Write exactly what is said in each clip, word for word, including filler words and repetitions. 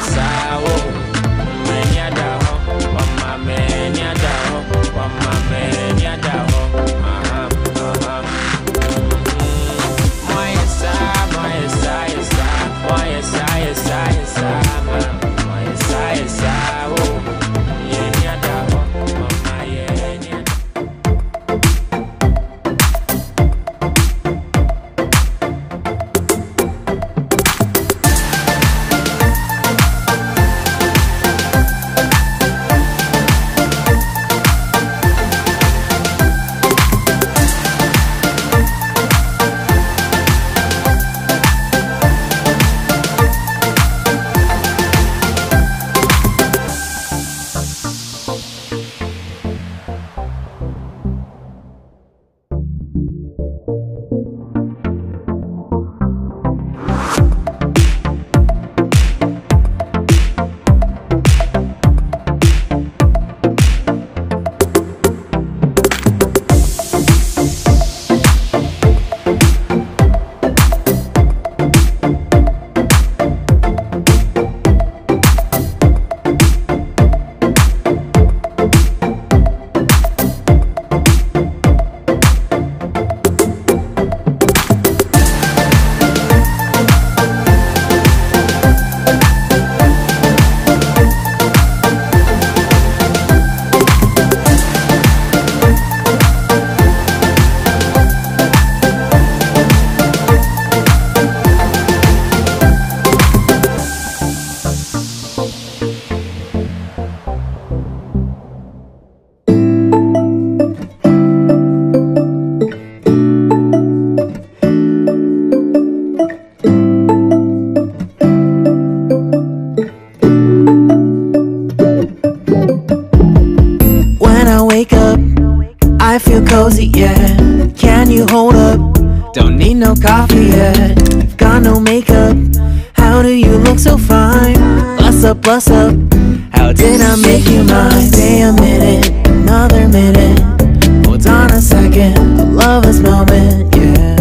cozy yet? Can you hold up? Don't need no coffee yet. Got no makeup. How do you look so fine? Bust up, bust up. How did I make you mine? Stay a minute, another minute. Hold on a second, I love this moment, yeah.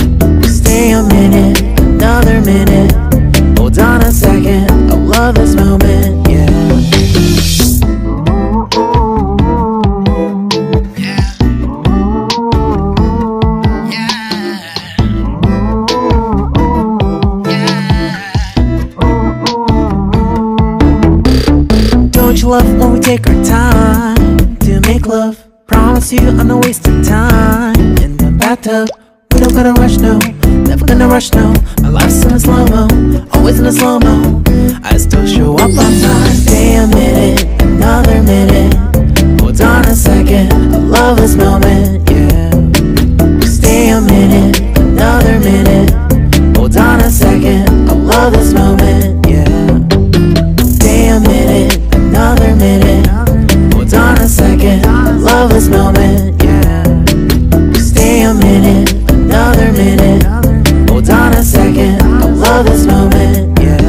Stay a minute, another minute. Hold on a second, I love this moment, yeah. Don't you love when we take our time to make love? Promise you I'm not wasting time in the bathtub. We don't gotta rush, no, never gonna rush, no. My life's in a slow-mo, always in a slow-mo. I still show up on time. Stay a minute, another minute. Hold on a second, I love this moment, yeah. Stay a minute, another minute. Hold on a second, I love this moment, yeah. Stay a minute, another minute. Hold on a second, I love this moment, yeah. Stay a minute, another minute. Hold on a second, I love this moment, yeah.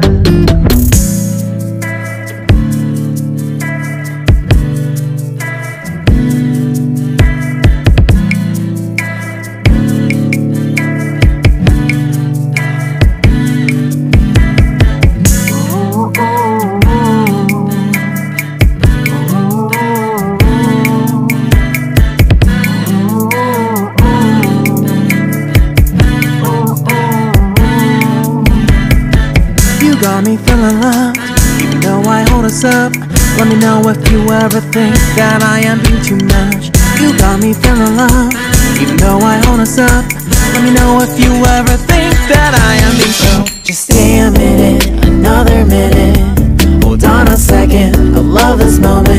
You got me feeling loved, even though I hold us up. Let me know if you ever think that I am being too much. You got me feeling loved, even though I hold us up. Let me know if you ever think that I am being so. Just stay a minute, another minute. Hold on a second, I love this moment.